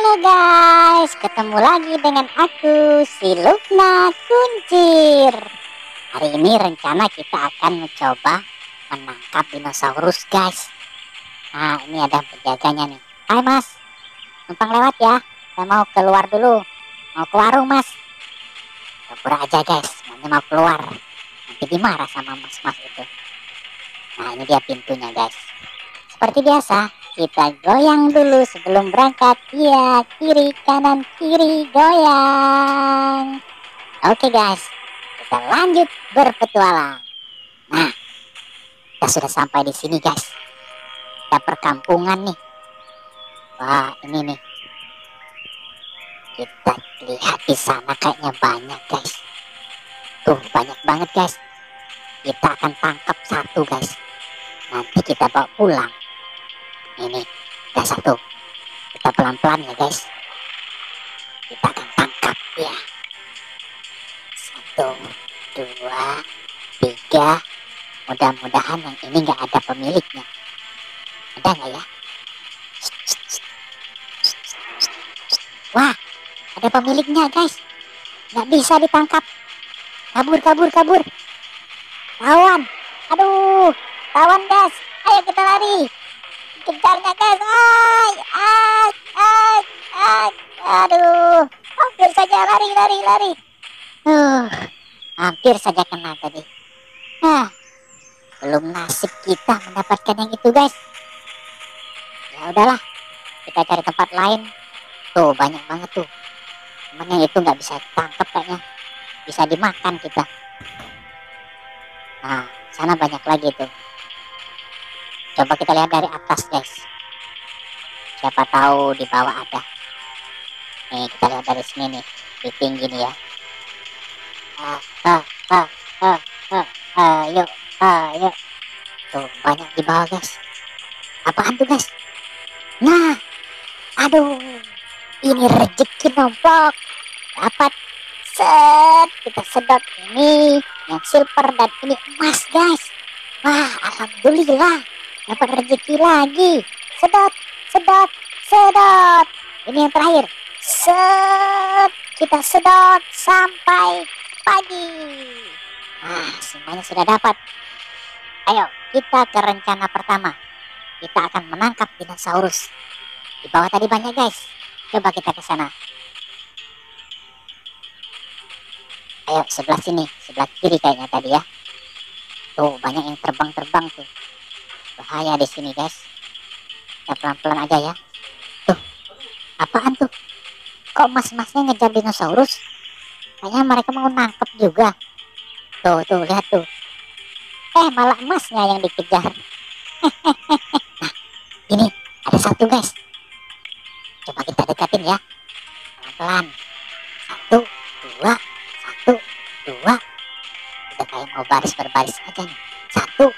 Halo guys, ketemu lagi dengan aku, si Lukna Kuncir. Hari ini rencana kita akan mencoba menangkap dinosaurus guys. Nah, ini ada penjaganya nih. Hai mas, numpang lewat ya. Saya mau keluar dulu, mau ke warung mas. Pura aja guys, mau keluar. Nanti dimarah sama mas-mas itu. Nah, ini dia pintunya guys. Seperti biasa, kita goyang dulu sebelum berangkat. Iya, kiri kanan kiri goyang. Oke guys, kita lanjut berpetualang. Nah, kita sudah sampai di sini guys. Kita perkampungan nih. Wah, ini nih. Kita lihat di sana kayaknya banyak guys. Tuh, banyak banget guys. Kita akan tangkap satu guys. Nanti kita bawa pulang. Ini, ada satu. Kita pelan-pelan ya guys. Kita akan tangkap ya. 1, 2, 3. Mudah-mudahan yang ini nggak ada pemiliknya. Ada nggak ya? Wah, ada pemiliknya guys. Nggak bisa ditangkap. Kabur. Tawan. Aduh, tawan guys. Ayo kita lari. Kejarnya guys. Aduh, hampir saja lari. Hampir saja kena tadi. Belum nasib kita mendapatkan yang itu guys. Ya udahlah, kita cari tempat lain. Tuh banyak banget tuh. Cuman yang itu nggak bisa tangkap kayaknya. Bisa dimakan kita. Nah, sana banyak lagi tuh. Coba kita lihat dari atas guys. Siapa tahu di bawah ada. Nih kita lihat dari sini nih, di tinggi nih ya. Ayo. Tuh banyak di bawah guys. Apaan tuh guys? Nah, aduh, ini rezeki nomplok. Dapat set, kita sedot ini yang silver dan ini emas guys. Wah, alhamdulillah dapat rezeki lagi. Sedot. Ini yang terakhir. Set, kita sedot sampai pagi. Semuanya sudah dapat. Ayo kita ke rencana pertama. Kita akan menangkap dinosaurus. Di bawah tadi banyak guys. Coba kita ke sana. Ayo sebelah sini, sebelah kiri kayaknya tadi ya. Tuh banyak yang terbang tuh. Bahaya di sini guys. Kita pelan-pelan aja ya. Tuh, apaan tuh? Kok mas-masnya ngejar dinosaurus? Kayaknya mereka mau nangkep juga. Tuh lihat tuh. Malah emasnya yang dikejar. Nah, ini ada satu guys. Coba kita dekatin ya. Pelan-pelan. 1, 2. Udah kayak mau baris berbaris aja nih. 1,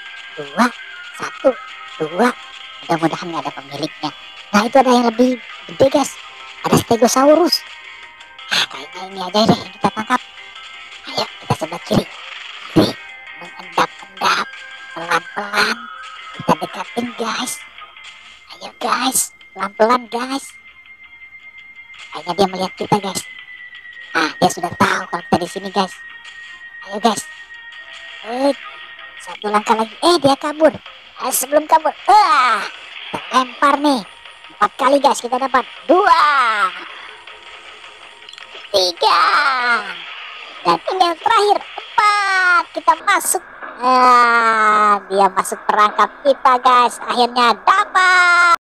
2. Mudah-mudahan nggak ada pemiliknya. Nah, itu ada yang lebih gede guys. Ada Stegosaurus. Kayaknya ini aja deh yang kita tangkap. Ayo kita sebelah kiri. Nih, mengendap-endap. Pelan-pelan. Kita dekatin guys. Ayo guys. Pelan-pelan guys. Kayaknya dia melihat kita guys. Dia sudah tahu kalau kita di sini guys. Ayo guys. Satu langkah lagi. Dia kabur. Sebelum kabur. Terlempar nih. 4 kali guys kita dapat. 2, 3. Dan ini yang terakhir. 4. Kita masuk. Dia masuk perangkap kita guys. Akhirnya dapat.